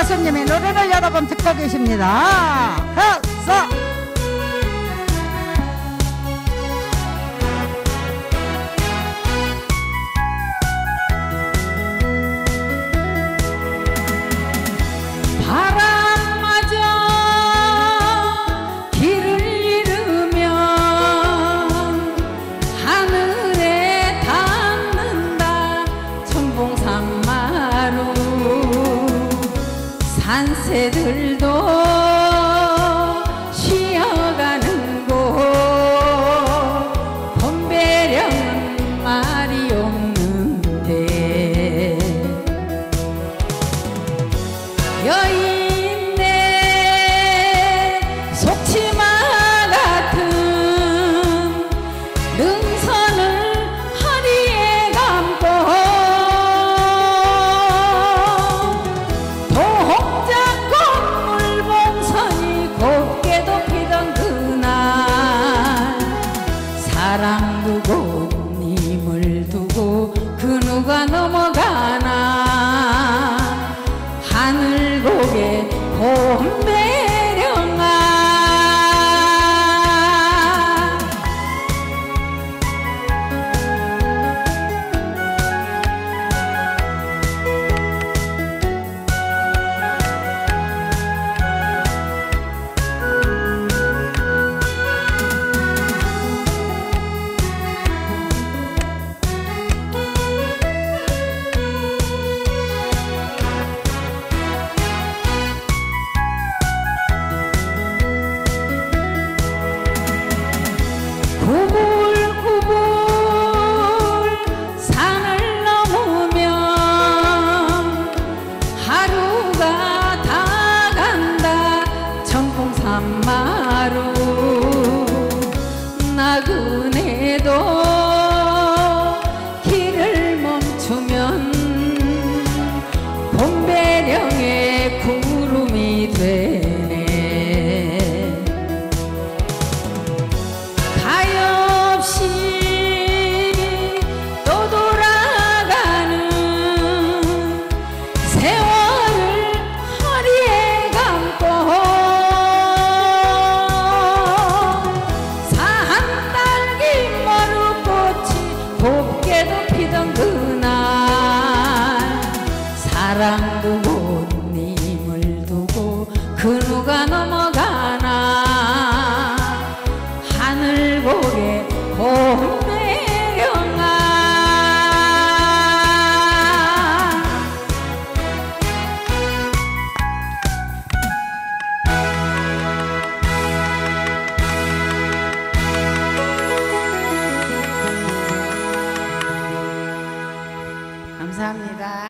가수님의 노래를 여러분 듣고 계십니다. 흑서 바람마저 길을 잃으면 하늘에 닿는다 천봉산마루 산새들도 쉬어가는 곳 봄배령은 말이 없는데 여인네 속치마 같은 능선을 허리에 감고 동작꽃 물봉선이 곱게도 피던 그날 사랑 두고 님을 두고 그 누가 넘어가나 하늘 고개 봄배령아 구불구불 산을 넘으면 하루가 다 간다 천봉산마루 나그네도 길을 멈추면 봄배령의 구름이 되네 또 돌아가는 세월을 허리에 감고 산딸기 머루꽃이 곱게도 피던 그날 사랑 두고